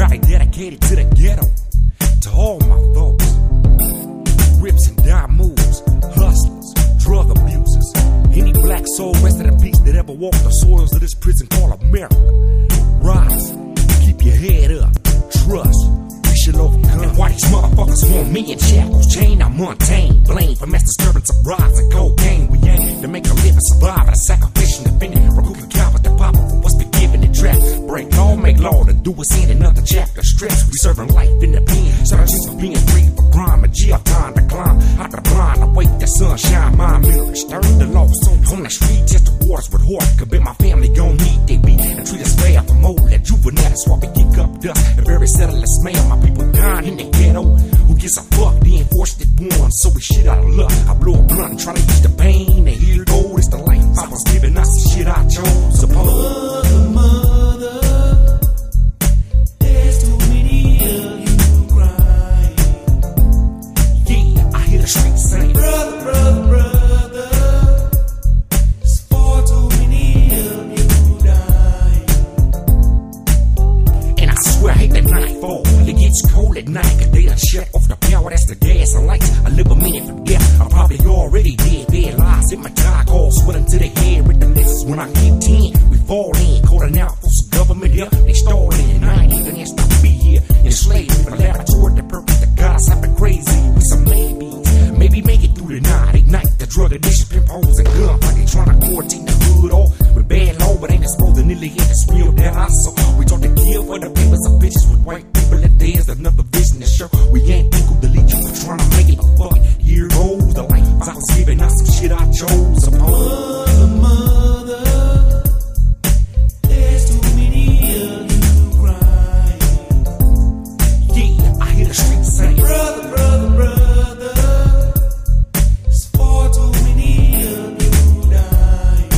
Friday dedicated to the ghetto. To all my folks, rips and dime moves, hustlers, drug abusers, any black soul rested in peace that ever walked the soils of this prison called America. Rise, keep your head up, trust, we shall overcome. And why these motherfuckers want me in shackles, chained, I'm untamed, blamed for mass disturbance of bribes and cocaine. We aim to make a living, survive at a sacrificial defending from cooking cow with the papa for what's been given in trap. Break law, make law, to do us in another chapter. Stress, we serving life in the pen, searching for being free for crime, a jail time to climb out the blind, awake the sunshine, my mirror, stir the lost on the street, test the waters with horse. Could bet my family gon' need they beat and treat us fair for more that juvenile. That's why we kick up dust and very settle the smell. My people dying in the ghetto. Who gets a fuck? The unfortunate one. So we shit out of luck. I blow a blunt and try to ease the pain. And here it goes, it's the life I was giving us the shit I chose. Suppose Mother, there's too many of you crying. Yeah, I hear the streets saying, Brother, brother, brother, there's far too many of you dying. and I swear I hate that nightfall. It gets cold at night, cause they done shut off the power, that's the gas and lights. I live a minute from death, I'm probably already dead. Bad lies in my tie, calls sweating to the head. With the lessons when I get 10, we fall in. Calling out for some government help, they stalling. I ain't even asked to be here, enslaved in a laboratory. The purpose that got us happen crazy. We some maybes, maybe make it through the night. Ignite the drug addiction, pimp holes and gun. Like they trying to quarantine the hood off with bad law, but ain't exposed to nearly hit this real that I saw. We talk to kill for the papers of bitches with white people. If there's another vision to show, we ain't equal delete you for trying to make it. But fuck it, here goes the life I was giving us some shit I chose. Mother, there's too many of you crying. Yeah, I hear the streets saying, Brother, brother, brother, there's far too many of you dying.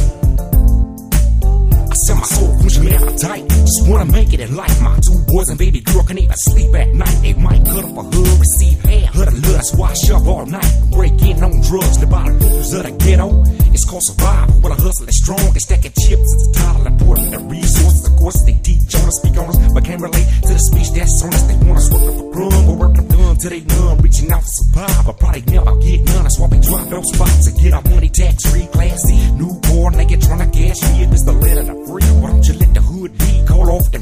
I sell my soul, pushing me appetite. Just wanna make it in life. My two boys and baby girl can't even sleep at night. They might cut up for her, receive half. Her to love, that's why I shove all night. Break in on drugs, live out of blues of the ghetto. It's called survival. Well, a hustle is strong and stacking chips is the title important. The resources, of course, they teach on us, speak on us, but can't relate to the speech that's on us. They want us working for crumb, but work them done till they numb, reaching out to survive, but probably never get none. That's why we drop those spots and get our money tax free, classy. New car, naked, trying to cash me. If it's the letter to free, why don't you let the hood be? Call off the